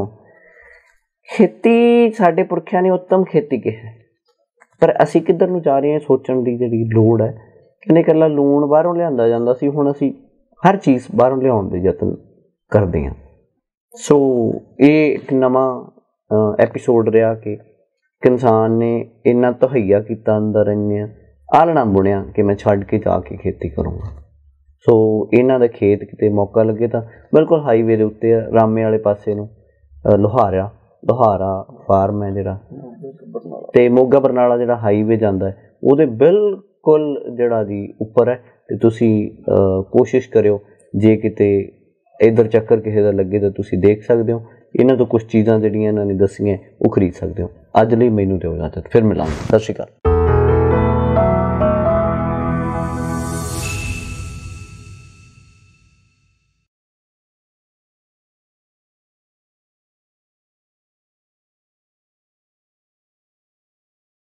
ਖੇਤੀ ਸਾਡੇ ਪੁਰਖਿਆਂ ਨੇ ਉੱਤਮ ਖੇਤੀ ਕਿਹਾ, ਪਰ ਅਸੀਂ ਕਿੱਧਰ ਨੂੰ ਜਾ ਰਹੇ ਹਾਂ ਸੋਚਣ ਦੀ ਜਿਹੜੀ ਲੋੜ ਹੈ। ਕਹਿੰਦੇ ਇਕੱਲਾ ਲੂਣ ਬਾਹਰੋਂ ਲਿਆਂਦਾ ਜਾਂਦਾ ਸੀ, ਹੁਣ ਅਸੀਂ ਹਰ ਚੀਜ਼ ਬਾਹਰੋਂ ਲਿਆਉਣ ਦੇ ਯਤਨ ਕਰਦੇ ਹਾਂ। ਸੋ ਇਹ ਇੱਕ ਨਵਾਂ ਐਪੀਸੋਡ ਰਿਹਾ ਕਿ ਇਨਸਾਨ ਨੇ ਇੰਨਾ ਤਹਈਆ ਕੀਤਾ ਅੰਦਰ, ਇੰਨੇ ਆਲਣਾ ਬੁਣਿਆ ਕਿ ਮੈਂ ਛੱਡ ਕੇ ਜਾ ਕੇ ਖੇਤੀ ਕਰੂੰਗਾ। ਸੋ ਇਹਨਾਂ ਦਾ ਖੇਤ ਕਿਤੇ ਮੌਕਾ ਲੱਗੇ ਤਾਂ ਬਿਲਕੁਲ ਹਾਈਵੇ ਦੇ ਉੱਤੇ ਆ, ਰਾਮੇ ਵਾਲੇ ਪਾਸੇ ਨੂੰ ਲੋਹਾਰਾ ਫਾਰਮ ਹੈ ਜਿਹੜਾ, ਤੇ ਮੋਗਾ ਬਰਨਾਲਾ ਜਿਹੜਾ ਹਾਈਵੇ ਜਾਂਦਾ ਹੈ ਉਹਦੇ ਬਿਲਕੁਲ ਜਿਹੜਾ ਜੀ ਉੱਪਰ ਹੈ। ਤੇ ਤੁਸੀਂ ਕੋਸ਼ਿਸ਼ ਕਰਿਓ ਜੇ ਕਿਤੇ ਇੱਧਰ ਚੱਕਰ ਕਿਸੇ ਦਾ ਲੱਗੇ ਤਾਂ ਤੁਸੀਂ ਦੇਖ ਸਕਦੇ ਹੋ। ਇਹਨਾਂ ਤੋਂ ਕੁਝ ਚੀਜ਼ਾਂ ਜਿਹੜੀਆਂ ਇਹਨਾਂ ਨੇ ਦੱਸੀਆਂ ਉਹ ਖਰੀਦ ਸਕਦੇ ਹੋ। ਅੱਜ ਲਈ ਮੈਨੂੰ ਦਿਓ ਇਜਾਜ਼ਤ, ਫਿਰ ਮਿਲਾਂਗੇ। ਸਤਿ ਸ਼੍ਰੀ ਅਕਾਲ।